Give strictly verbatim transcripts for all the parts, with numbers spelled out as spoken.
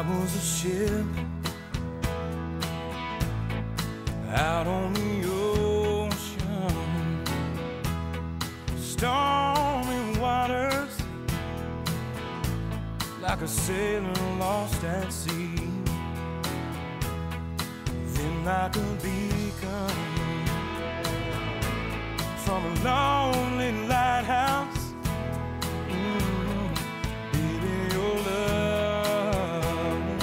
was a ship out on the ocean, stormy waters, like a sailor lost at sea. Then like a beacon from a lonely lighthouse, mm, baby, your love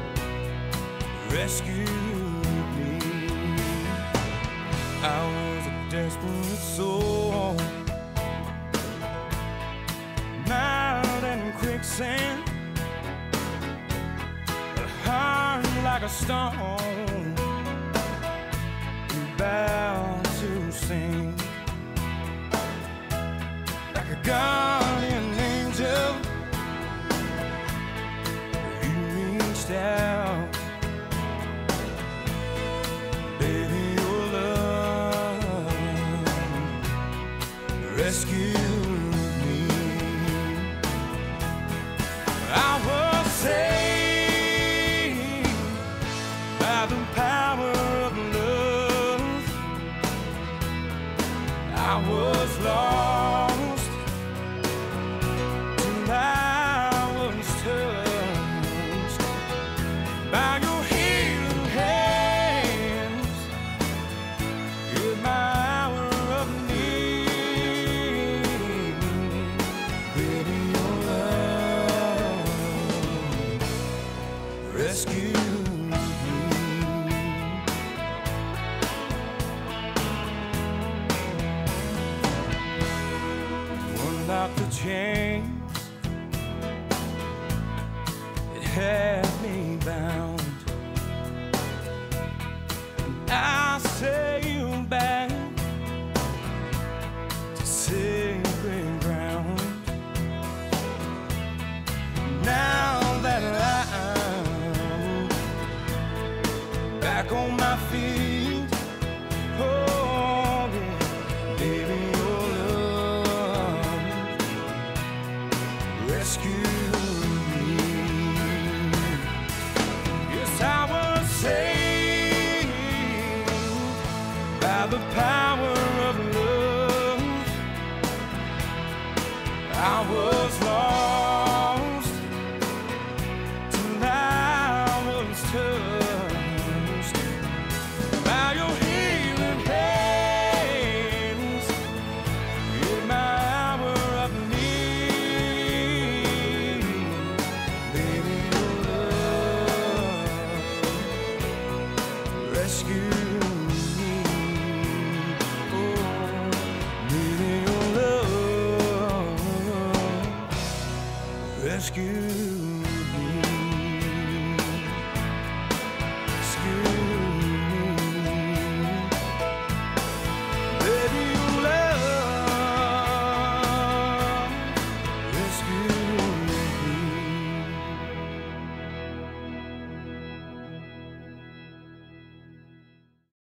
rescued me. I was a desperate soul, mired in quicksand, hard like a stone, bound to sink. Like a guardian angel, you reached out, baby, your love rescued me. I was saved by the power of love. I was lost till I was touched by your healing hands in my hour of need. Baby, your love rescued me. Unlocked the chains that had me bound, and I sailed back to sacred ground. Now that I'm back on my feet, oh yeah, baby, your love rescued me. Yes, I was saved by the power of love. I was lost till I was touched by your healing hands in my hour of need. Baby, your love rescued me. Oh, baby, your love rescued me.